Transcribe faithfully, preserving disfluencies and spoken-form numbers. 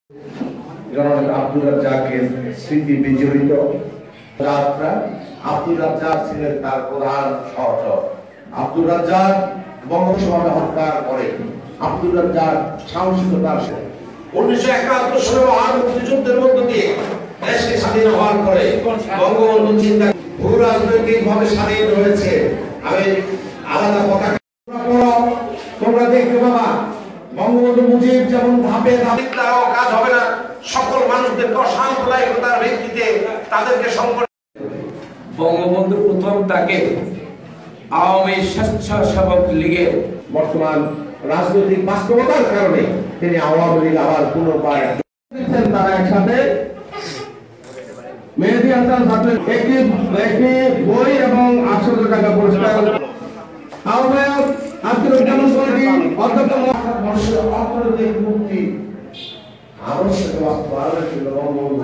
জনাব আব্দুর রাজ্জাকের স্মৃতি বিজড়িত যাত্রা। আব্দুর রাজ্জাক ছিলেন তার প্রধান সহচর। আব্দুর রাজ্জাক বঙ্গবন্ধু হত্যার পরে আব্দুর রাজ্জাক সাহসিকতার সাথে উনিশশো একাত্তর সালে মহান মুক্তিযুদ্ধের মধ্য দিয়ে দেশকে স্বাধীন হওয়ার পরে বঙ্গবন্ধু চিন্তা ভূ রাজনৈতিক ভাবে স্বাধীন হয়েছে। আমি আলাদা কথা তোমরা দেখতে পাবা বঙ্গবন্ধু মুজিব যেমন ধাপে ধাপে কাজ হবে না, সকল মানুষদের সাম্প্রদায়িকতার ভিত্তিতে তাদেরকে সংগঠন। বঙ্গবন্ধু প্রথম তাকে আওয়ামী স্বেচ্ছাসেবক লীগের বর্তমান রাজনৈতিক বাস্তবতার কারণে তিনি আওয়ামী লীগ আবার পুনর্বার তারা একসাথে মেহেদী হাসান ছাত্রের একটি একটি বই এবং আটশো টাকা পুরস্কার আহ্বায়ক আব্দুজ্জামান কমিটি অধ্যক্ষ মানুষের অর্থনৈতিক মুক্তি আবশ্যক বাস্তবায়নের জন্য